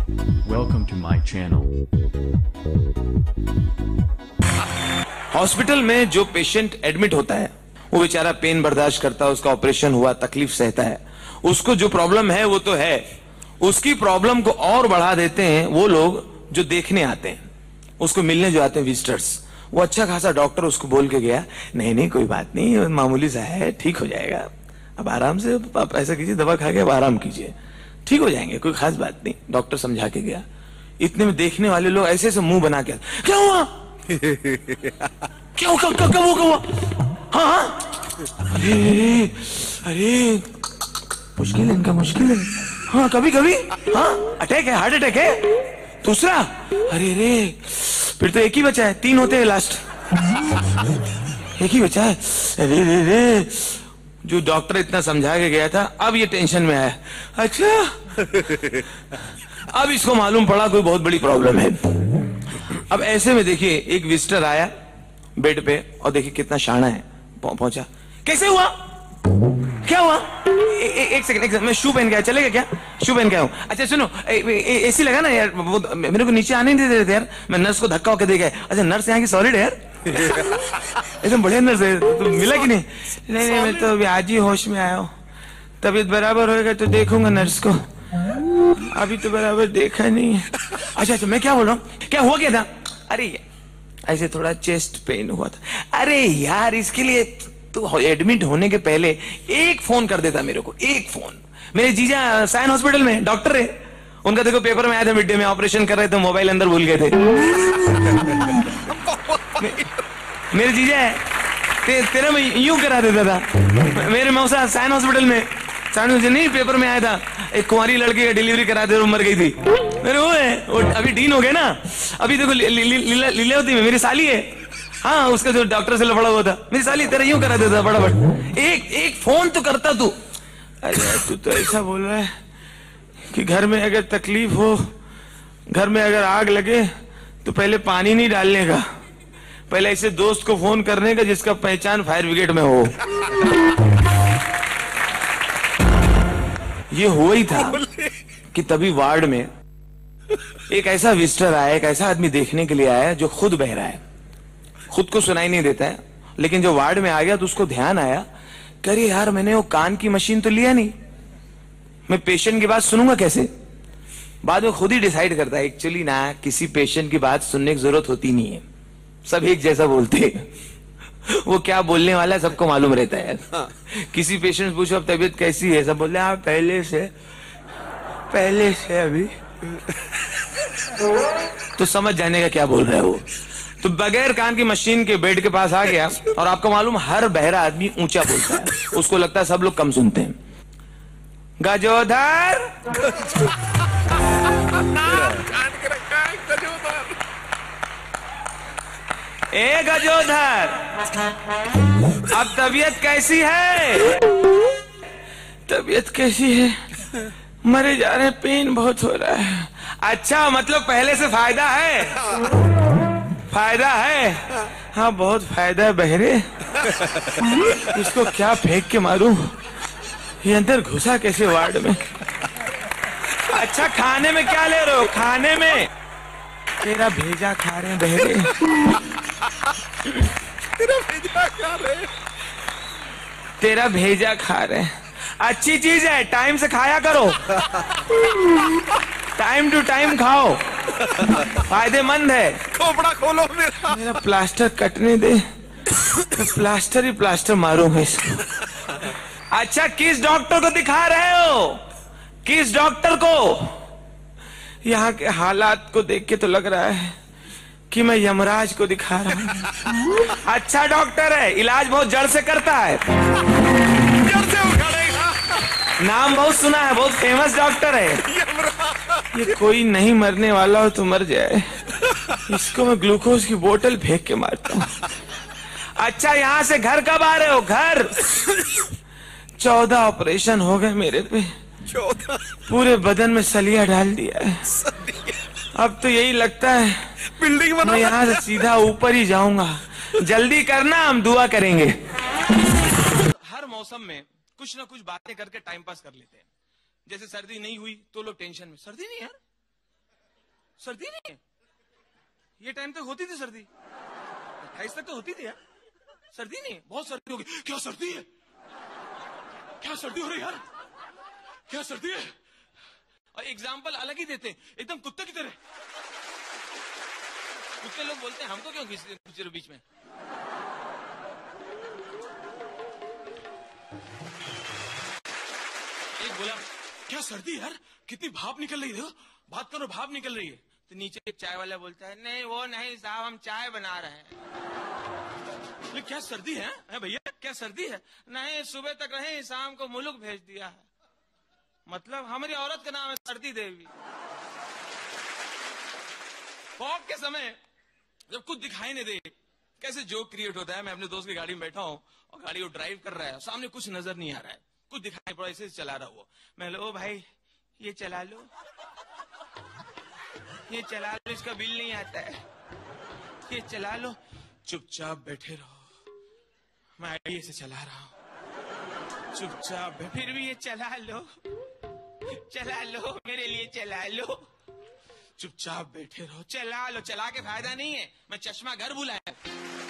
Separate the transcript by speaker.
Speaker 1: Welcome to my channel.
Speaker 2: Hospital में जो patient admit होता है वो बेचारा पेन बर्दाश्त करता है, उसका ऑपरेशन हुआ, तकलीफ सहता है, उसको जो प्रॉब्लम है वो तो है, उसकी प्रॉब्लम को और बढ़ा देते हैं वो लोग जो देखने आते हैं, उसको मिलने जो आते हैं विजिटर्स। वो अच्छा खासा डॉक्टर उसको बोल के गया, नहीं नहीं कोई बात नहीं, मामूली सा है, ठीक हो जाएगा, अब आराम से आप ऐसा कीजिए, दवा खा के अब आराम कीजिए, ठीक हो जाएंगे, कोई खास बात नहीं। डॉक्टर समझा के गया। इतने में देखने वाले लोग ऐसे ऐसे मुंह बना के, क्या हुआ क्या कब हुआ? हाँ हाँ, अरे मुश्किल है इनका, मुश्किल है। हाँ कभी कभी, हाँ अटैक है, हार्ट अटैक है। दूसरा, अरे रे फिर तो एक ही बचा है, 3 होते हैं लास्ट, एक ही बचा है। अरे रे रे, जो डॉक्टर इतना समझा के गया था अब ये टेंशन में आया। अच्छा अब इसको मालूम पड़ा कोई बहुत बड़ी प्रॉब्लम है। अब ऐसे में देखिए एक विजिटर आया बेड पे और देखिए कितना शाना है, पहुंचा, कैसे हुआ, क्या हुआ? एक सेकंड, मैं शू पहन के आया, चलेगा क्या? शू पहन के आया हूं। अच्छा सुनो, एसी लगा ना यार, वो मेरे को नीचे आने नहीं दे रहे थे यार, मैं नर्स को धक्का होकर दे गया। अच्छा नर्स यहाँ की सॉलिड है यार, एकदम बढ़िया नर्स है, तो मिला कि नहीं? नहीं नहीं, मैं तो अभी आज ही होश में आया हूँ, तबीयत बराबर होएगा तो देखूंगा नर्स को, अभी तो बराबर देखा नहीं है। अच्छा मैं क्या बोल रहा हूँ, क्या हुआ क्या था? अरे ऐसे थोड़ा चेस्ट पेन हुआ था। अरे यार इसके लिए तो एडमिट होने के पहले एक फोन कर देता मेरे को, एक फोन। मेरे जीजा साइन हॉस्पिटल में डॉक्टर है, उनका देखो पेपर में आया था, मिड डे में ऑपरेशन कर रहे थे, मोबाइल अंदर भूल गए थे। मेरे जीजा है, तेरा मैं यूं करा देता था। मेरे मौसा साइन हॉस्पिटल में, नहीं पेपर में आया था, एक कुंवारी लड़की का डिलीवरी करा दे, मर गई थी। मेरे वो है, वो अभी डीन हो गए ना, अभी देखो लीलावती में मेरी साली है, हाँ उसका जो डॉक्टर से लफड़ा हुआ था, मेरी साली तेरा यूं करा देता फटाफट, एक फोन तो करता तू। अरे तू तो ऐसा बोल रहा है कि घर में अगर तकलीफ हो, घर में अगर आग लगे तो पहले पानी नहीं डालने का, पहले ऐसे दोस्त को फोन करने का जिसका पहचान फायर ब्रिगेड में हो। ये हुआ ही था कि तभी वार्ड में एक ऐसा विजिटर आया, एक ऐसा आदमी देखने के लिए आया जो खुद बह रहा है, खुद को सुनाई नहीं देता है, लेकिन जो वार्ड में आ गया तो उसको ध्यान आया, करिए यार मैंने वो कान की मशीन तो लिया नहीं, मैं पेशेंट की बात सुनूंगा कैसे? बाद में खुद ही डिसाइड करता है, एक्चुअली ना किसी पेशेंट की बात सुनने की जरूरत होती नहीं है, सब एक जैसा बोलते हैं, वो क्या बोलने वाला है सबको मालूम रहता है। किसी पेशेंट से पूछो अब तबीयत कैसी है, सब बोलते हैं आप पहले से अभी तो समझ जाने का क्या बोल रहा है वो। तो बगैर कान की मशीन के बेड के पास आ गया, और आपको मालूम हर बहरा आदमी ऊंचा बोलता है, उसको लगता है सब लोग कम सुनते हैं। गजोधर, ए गजोधर, अब तबीयत कैसी है? तबीयत कैसी है? मरे जा रहे, पेन बहुत हो रहा है। अच्छा मतलब पहले से फायदा है? फायदा है, हाँ बहुत फायदा है बहरे। इसको क्या फेंक के मारूं, ये अंदर घुसा कैसे वार्ड में? अच्छा खाने में क्या ले रहे हो? खाने में तेरा भेजा खा रहे हैं बहरे। तेरा भेजा खा रहे हैं, अच्छी चीज है, टाइम से खाया करो, टाइम टू टाइम खाओ, फायदेमंद है।
Speaker 3: खोपड़ा खोलो
Speaker 2: मेरा प्लास्टर कटने दे, तो प्लास्टर ही प्लास्टर मारूंगा इसको। अच्छा किस डॉक्टर को दिखा रहे हो? किस डॉक्टर को? यहाँ के हालात को देख के तो लग रहा है कि मैं यमराज को दिखा रहा हूँ। अच्छा डॉक्टर है, इलाज बहुत जड़ से करता है,
Speaker 3: जड़ से उखाड़ेगा,
Speaker 2: नाम बहुत सुना है, बहुत फेमस डॉक्टर है। ये कोई नहीं मरने वाला हो तो मर जाए, इसको मैं ग्लूकोज की बोतल फेंक के मारता हूँ। अच्छा यहाँ से घर कब आ रहे हो? घर 14 ऑपरेशन हो गए मेरे पे,
Speaker 3: 14
Speaker 2: पूरे बदन में सलिया डाल दिया है। अब तो यही लगता है
Speaker 3: बिल्डिंग बना,
Speaker 2: मैं यहाँ से सीधा ऊपर ही जाऊंगा। जल्दी करना, हम दुआ करेंगे। हर मौसम में कुछ ना कुछ बातें करके टाइम पास कर लेते हैं। जैसे सर्दी नहीं हुई तो लोग टेंशन में, सर्दी नहीं यार, सर्दी नहीं है, ये टाइम तक होती थी सर्दी, 28 तक तो होती थी यार। सर्दी नहीं है, बहुत सर्दी होगी। क्या सर्दी है? क्या सर्दी हो रही है यार? क्या सर्दी है? और एग्जाम्पल अलग ही देते हैं, एकदम कुत्ते की तरह। कुत्ते लोग बोलते हैं हमको क्यों खींचते बीच में? एक बोला क्या सर्दी यार, कितनी भाप निकल रही है, बात करो भाप निकल रही है। तो नीचे एक चाय वाला बोलता है नहीं वो नहीं साहब, हम चाय बना रहे हैं। लेकिन क्या सर्दी है भैया, क्या सर्दी है? नहीं सुबह तक रहे, शाम को मुलुक भेज दिया है। मतलब हमारी औरत का नाम है सर्दी देवी। फॉग के समय जब कुछ दिखाई नहीं दे, कैसे जोक क्रिएट होता है। मैं अपने दोस्त की गाड़ी में बैठा हूं और गाड़ी वो ड्राइव कर रहा है, सामने कुछ नजर नहीं आ रहा है, कुछ दिखाई पड़ा, ऐसे चला रहा वो। मैं ओ भाई ये चला लो, ये चला लो, इसका बिल नहीं आता है, ये चला लो। चुपचाप बैठे रहो, मैं आइडिया से चला रहा हूं, चुपचाप। फिर भी ये चला लो, चला लो, मेरे लिए चला लो। चुपचाप बैठे रहो, चला लो, चला के फायदा नहीं है। मैं चश्मा घर भुलाया।